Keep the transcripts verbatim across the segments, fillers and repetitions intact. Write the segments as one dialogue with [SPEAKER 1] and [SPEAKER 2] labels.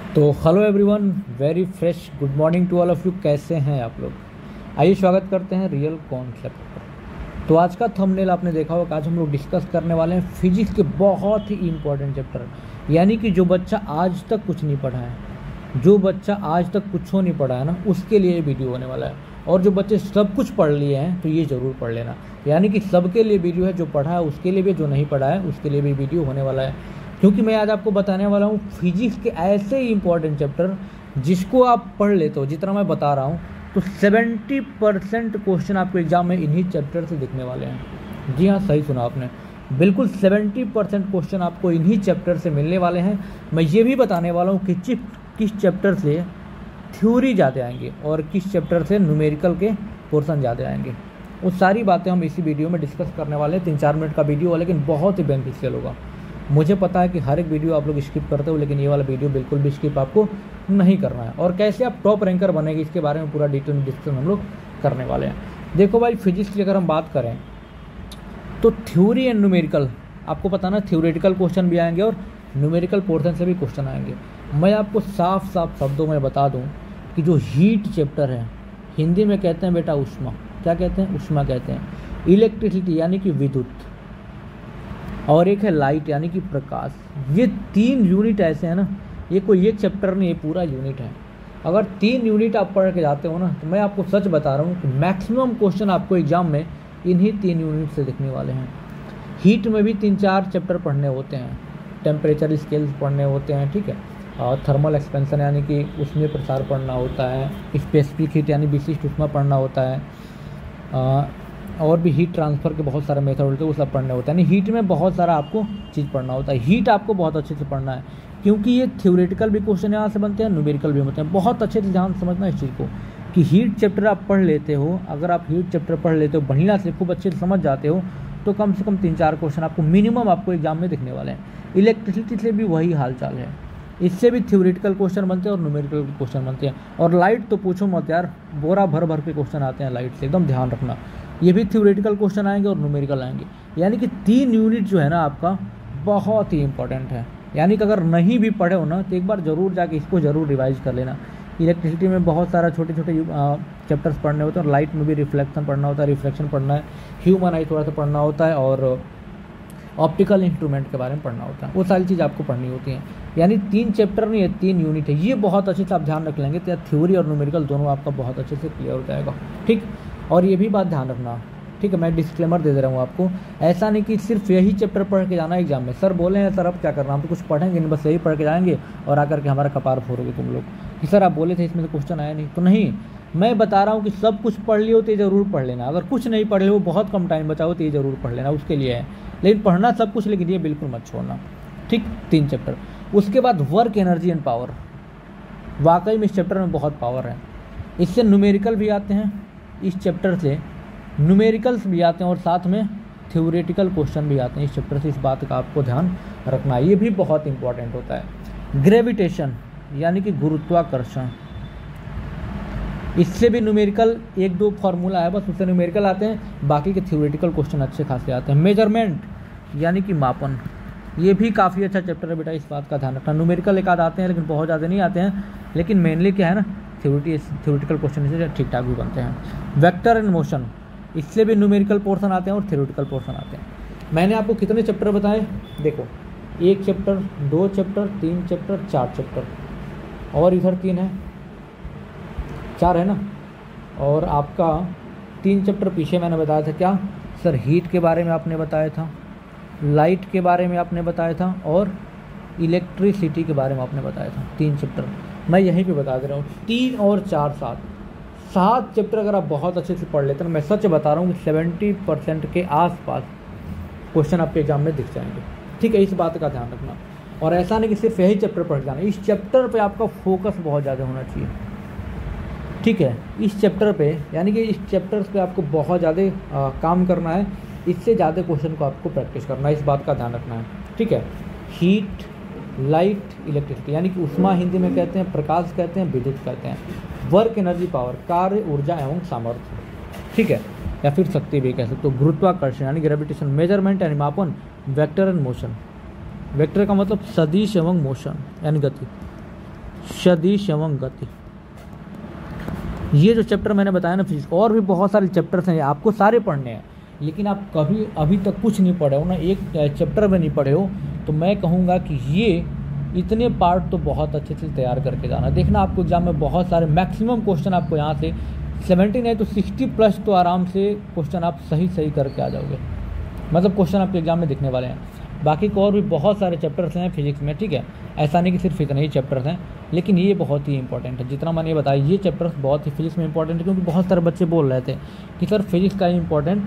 [SPEAKER 1] तो hello everyone, very fresh good morning to all of you. कैसे हैं आप लोग? आइए स्वागत करते हैं रियल कॉन्सेप्ट पर। तो आज का थंबनेल आपने देखा होगा। आज हम लोग डिस्कस करने वाले हैं फिजिक्स के बहुत ही इंपॉर्टेंट चैप्टर, यानी कि जो बच्चा आज तक कुछ नहीं पढ़ा है, जो बच्चा आज तक कुछ नहीं पढ़ा है ना, उसके लिए वीडियो होने वाला है। और जो बच्चे सब कुछ पढ़ लिए हैं तो ये ज़रूर पढ़ लेना, यानी कि सबके लिए वीडियो है। जो पढ़ा है उसके लिए भी, जो नहीं पढ़ा है उसके लिए भी वीडियो होने वाला है। क्योंकि मैं आज आपको बताने वाला हूँ फिजिक्स के ऐसे ही इंपॉर्टेंट चैप्टर जिसको आप पढ़ लेते हो, जितना मैं बता रहा हूँ, तो सत्तर परसेंट क्वेश्चन आपको एग्जाम में इन्हीं चैप्टर से दिखने वाले हैं। जी हाँ, सही सुना आपने, बिल्कुल सत्तर परसेंट क्वेश्चन आपको इन्हीं चैप्टर से मिलने वाले हैं। मैं ये भी बताने वाला हूँ कि किस चैप्टर से थ्योरी ज़्यादा आएंगे और किस चैप्टर से न्यूमेरिकल के पोर्शन ज़्यादा आएंगे। वो सारी बातें हम इसी वीडियो में डिस्कस करने वाले हैं। तीन चार मिनट का वीडियो है, लेकिन बहुत ही बेनिफिशियल होगा। मुझे पता है कि हर एक वीडियो आप लोग स्किप करते हो, लेकिन ये वाला वीडियो बिल्कुल भी स्किप आपको नहीं करना है। और कैसे आप टॉप रैंकर बनेंगे, इसके बारे में पूरा डिटेल में डिस्कशन हम लोग करने वाले हैं। देखो भाई, फिजिक्स की अगर हम बात करें तो थ्योरी एंड न्यूमेरिकल, आपको पता ना, थ्योरेटिकल क्वेश्चन भी आएंगे और न्यूमेरिकल पोर्शन से भी क्वेश्चन आएंगे। मैं आपको साफ साफ शब्दों में बता दूं कि जो हीट चैप्टर है, हिंदी में कहते हैं बेटा उष्मा। क्या कहते हैं? उष्मा कहते हैं। इलेक्ट्रिसिटी यानी कि विद्युत, और एक है लाइट यानी कि प्रकाश। ये तीन यूनिट ऐसे हैं ना, ये कोई एक चैप्टर नहीं, ये पूरा यूनिट है। अगर तीन यूनिट आप पढ़ के जाते हो ना, तो मैं आपको सच बता रहा हूँ कि मैक्सिमम क्वेश्चन आपको एग्जाम में इन्हीं तीन यूनिट से दिखने वाले हैं। हीट में भी तीन चार चैप्टर पढ़ने होते हैं, टेम्परेचर स्केल्स पढ़ने होते हैं, ठीक है, और थर्मल एक्सपेंशन यानी कि उसमें प्रसार पढ़ना होता है, स्पेसिफिक हीट यानी विशिष्ट उष्मा पढ़ना होता है, आ, और भी हीट ट्रांसफ़र के बहुत सारे मेथड होते हैं, वो सब पढ़ने होता है। यानी हीट में बहुत सारा आपको चीज़ पढ़ना होता है। हीट आपको बहुत अच्छे से पढ़ना है, क्योंकि ये थ्योरेटिकल भी क्वेश्चन यहाँ से बनते हैं, न्यूमेरिकल भी बनते हैं। बहुत अच्छे से ध्यान समझना इस चीज़ को कि हीट चैप्टर आप पढ़ लेते हो। अगर आप हीट चैप्टर पढ़ लेते हो बढ़िया से, खूब अच्छे से समझ जाते हो, तो कम से कम तीन चार क्वेश्चन आपको मिनिमम आपको एग्जाम में दिखने वाले हैं। इलेक्ट्रिसिटी से भी वही हाल चाल है, इससे भी थ्योरेटिकल क्वेश्चन बनते हैं और न्यूमेरिकल क्वेश्चन बनते हैं। और लाइट तो पूछो मत यार, बोरा भर भर के क्वेश्चन आते हैं लाइट से, एकदम ध्यान रखना। ये भी थ्योरेटिकल क्वेश्चन आएंगे और न्यूमेरिकल आएंगे। यानी कि तीन यूनिट जो है ना आपका, बहुत ही इंपॉर्टेंट है। यानी कि अगर नहीं भी पढ़े हो ना, तो एक बार ज़रूर जाके इसको ज़रूर रिवाइज कर लेना। इलेक्ट्रिसिटी में बहुत सारा छोटे छोटे चैप्टर्स पढ़ने होते हैं, और लाइट में भी रिफ्लेक्शन पढ़ना होता है, रिफ्लेक्शन पढ़ना है, ह्यूमन आई थोड़ा सा पढ़ना होता है, और ऑप्टिकल इंस्ट्रूमेंट के बारे में पढ़ना होता है। वो सारी चीज़ आपको पढ़नी होती हैं। यानी तीन चैप्टर नहीं है, तीन यूनिट है। ये बहुत अच्छे से आप ध्यान रख लेंगे तो थ्योरी और न्यूमेरिकल दोनों आपका बहुत अच्छे से क्लियर हो जाएगा, ठीक। और ये भी बात ध्यान रखना, ठीक है, मैं डिस्क्लेमर दे दे रहा हूँ आपको। ऐसा नहीं कि सिर्फ यही चैप्टर पढ़ के जाना एग्जाम में। सर बोले हैं सर अब क्या करना, हम तो कुछ पढ़ेंगे नहीं, बस यही पढ़ के जाएंगे और आकर के हमारा कपार फोड़ोगे तुम लोग कि सर आप बोले थे इसमें तो क्वेश्चन आया नहीं। तो नहीं, मैं बता रहा हूँ कि सब कुछ पढ़ लियो तो ये ज़रूर पढ़ लेना। अगर कुछ नहीं पढ़ लियो, बहुत कम टाइम बचाओ, तो ये ज़रूर पढ़ लेना, उसके लिए है। लेकिन पढ़ना सब कुछ, लेकिन ये बिल्कुल मत छोड़ना, ठीक। तीन चैप्टर। उसके बाद वर्क, एनर्जी एंड पावर। वाकई में इस चैप्टर में बहुत पावर है। इससे न्यूमेरिकल भी आते हैं, इस चैप्टर से न्यूमेरिकल्स भी आते हैं, और साथ में थ्योरेटिकल क्वेश्चन भी आते हैं इस चैप्टर से। इस बात का आपको ध्यान रखना है, ये भी बहुत इंपॉर्टेंट होता है। ग्रेविटेशन यानी कि गुरुत्वाकर्षण, इससे भी न्यूमेरिकल एक दो फार्मूला है बस, उससे न्यूमेरिकल आते हैं। बाकी के थ्योरेटिकल क्वेश्चन अच्छे खासे आते हैं। मेजरमेंट यानी कि मापन, ये भी काफ़ी अच्छा चैप्टर है बेटा, इस बात का ध्यान रखना। न्यूमेरिकल एक आध आते हैं, लेकिन बहुत ज़्यादा नहीं आते हैं। लेकिन मेनली क्या है ना, थ्योरिटी थ्योरेटिकल क्वेश्चन से ठीक ठाक भी बनते हैं। वेक्टर एंड मोशन, इससे भी न्यूमेरिकल पोर्शन आते हैं और थ्योरेटिकल पोर्शन आते हैं। मैंने आपको कितने चैप्टर बताए? देखो, एक चैप्टर, दो चैप्टर, तीन चैप्टर, चार चैप्टर, और इधर तीन है, चार है ना। और आपका तीन चैप्टर पीछे मैंने बताया था, क्या सर? हीट के बारे में आपने बताया था, लाइट के बारे में आपने बताया था, और इलेक्ट्रिसिटी के बारे में आपने बताया था। तीन चैप्टर मैं यहीं पे बता दे रहा हूँ। तीन और चार, सात सात चैप्टर अगर आप बहुत अच्छे से पढ़ लेते हैं, मैं सच बता रहा हूँ कि सेवेंटी परसेंट के आसपास क्वेश्चन आपके एग्जाम में दिख जाएंगे, ठीक है। इस बात का ध्यान रखना। और ऐसा नहीं कि सिर्फ यही चैप्टर पढ़ जाना, इस चैप्टर पे आपका फोकस बहुत ज़्यादा होना चाहिए, ठीक है। इस चैप्टर पे, यानी कि इस चैप्टर्स पे आपको बहुत ज़्यादा काम करना है। इससे ज़्यादा क्वेश्चन को आपको प्रैक्टिस करना है, इस बात का ध्यान रखना है, ठीक है। हीट, लाइट, इलेक्ट्रिसिटी यानी कि उष्मा हिंदी में कहते हैं, प्रकाश कहते हैं, विद्युत कहते हैं। वर्क, एनर्जी, पावर, कार्य, ऊर्जा एवं सामर्थ्य, ठीक है, या फिर शक्ति भी कह सकते हो। गुरुत्वाकर्षण यानी ग्रेविटेशन, मेजरमेंट यानी मापन, वेक्टर एंड मोशन, वेक्टर का मतलब सदिश एवं मोशन यानी गति, सदिश एवं गति। ये जो चैप्टर मैंने बताया ना फिजिक्स, और भी बहुत सारे चैप्टर्स हैं, आपको सारे पढ़ने हैं, लेकिन आप कभी अभी तक कुछ नहीं पढ़े हो ना, एक चैप्टर में नहीं पढ़े हो, तो मैं कहूँगा कि ये इतने पार्ट तो बहुत अच्छे से तैयार करके जाना। देखना आपको एग्जाम में बहुत सारे मैक्सिमम क्वेश्चन आपको यहाँ से सेवेंटी नहीं तो सिक्सटी प्लस तो आराम से क्वेश्चन आप सही सही करके आ जाओगे, मतलब क्वेश्चन आपके एग्जाम में दिखने वाले हैं। बाकी को और भी बहुत सारे चैप्टर्स हैं फिजिक्स में, ठीक है, ऐसा नहीं कि सिर्फ इतने ही चैप्टर्स हैं, लेकिन ये बहुत ही इंपॉर्टेंट है। जितना मैंने ये बताया ये चैप्टर्स बहुत ही फिजिक्स में इंपॉर्टेंट है, क्योंकि बहुत सारे बच्चे बोल रहे थे कि सर फिजिक्स का इंपॉर्टेंट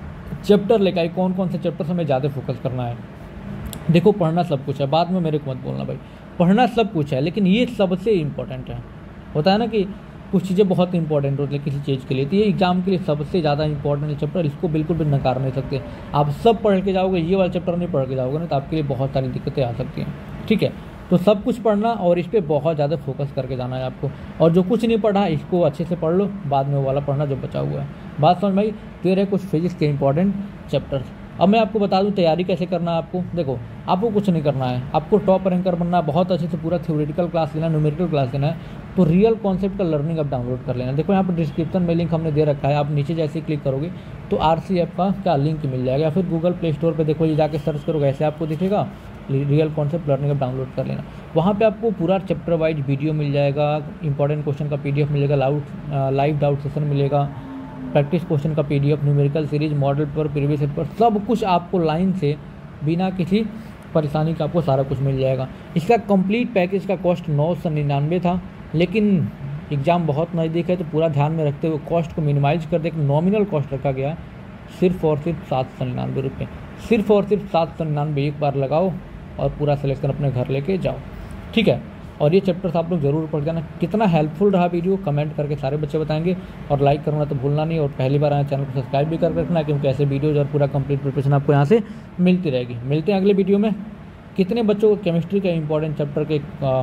[SPEAKER 1] चैप्टर लेकर आए, कौन कौन से चैप्टर्स हमें ज़्यादा फोकस करना है। देखो पढ़ना सब कुछ है, बाद में मेरे को मत बोलना भाई, पढ़ना सब कुछ है, लेकिन ये सबसे इंपॉर्टेंट है। होता है ना कि कुछ चीज़ें बहुत इंपॉर्टेंट होती है किसी चीज़ के लिए, तो ये एग्जाम के लिए सबसे ज़्यादा इंपॉर्टेंट चैप्टर, इसको बिल्कुल भी नकार नहीं सकते। आप सब पढ़ के जाओगे, ये वाला चैप्टर नहीं पढ़ के जाओगे ना, तो आपके लिए बहुत सारी दिक्कतें आ सकती हैं, ठीक है। तो सब कुछ पढ़ना और इस पर बहुत ज़्यादा फोकस करके जाना है आपको, और जो कुछ नहीं पढ़ा इसको अच्छे से पढ़ लो, बाद में वो वाला पढ़ना जो बचा हुआ है। बात समझ में आई? तो ये रहे कुछ फिजिक्स के इंपॉर्टेंट चैप्टर्स। अब मैं आपको बता दूं तैयारी कैसे करना है आपको। देखो आपको कुछ नहीं करना है, आपको टॉप रैंकर बनना है, बहुत अच्छे से पूरा थ्योरेटिकल क्लास लेना है, न्यूमेरिकल क्लास लेना है, तो रियल कॉन्सेप्ट का लर्निंग आप डाउनलोड कर लेना। देखो यहाँ पर डिस्क्रिप्शन में लिंक हमने दे रखा है, आप नीचे जैसे ही क्लिक करोगे तो आर सी ऐप का क्या लिंक मिल जाएगा, या फिर गूगल प्ले स्टोर पर देखो, ये जाके सर्च करोगे ऐसे आपको दिखेगा रियल कॉन्सेप्ट लर्निंग आप डाउनलोड कर लेना। वहाँ पे आपको पूरा चैप्टर वाइज वीडियो मिल जाएगा, इंपॉर्टेंट क्वेश्चन का पीडीएफ मिलेगा, लाउड लाइव डाउट सेशन मिलेगा, प्रैक्टिस क्वेश्चन का PDF, numerical series, model paper, previous paper, सब कुछ आपको लाइन से बिना किसी परेशानी का आपको सारा कुछ मिल जाएगा। इसका कंप्लीट पैकेज का कॉस्ट नौ सौ निन्यानवे था, लेकिन एग्ज़ाम बहुत नज़दीक है तो पूरा ध्यान में रखते हुए कॉस्ट को मिनिमाइज कर दे, नॉमिनल कॉस्ट रखा गया सिर्फ और सिर्फ सात सौ निन्यानवे रुपये, सिर्फ और सिर्फ सात सौ निन्यानवे एक बार लगाओ और पूरा सिलेक्शन अपने घर लेके जाओ, ठीक है। और ये चैप्टर्स आप लोग जरूर पढ़ जाना। कितना हेल्पफुल रहा वीडियो कमेंट करके सारे बच्चे बताएंगे, और लाइक करना तो भूलना नहीं, और पहली बार आए चैनल को सब्सक्राइब भी कर रखना, क्योंकि ऐसे वीडियोज और पूरा कंप्लीट प्रिपरेशन आपको यहाँ से मिलती रहेगी। मिलते हैं अगले वीडियो में। कितने बच्चों को केमिस्ट्री के इंपॉर्टेंट चैप्टर के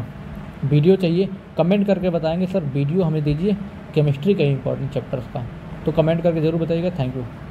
[SPEAKER 1] वीडियो चाहिए कमेंट करके बताएंगे, सर वीडियो हमें दीजिए केमिस्ट्री के इंपॉर्टेंट चैप्टर्स का, तो कमेंट करके जरूर बताइएगा। Thank you.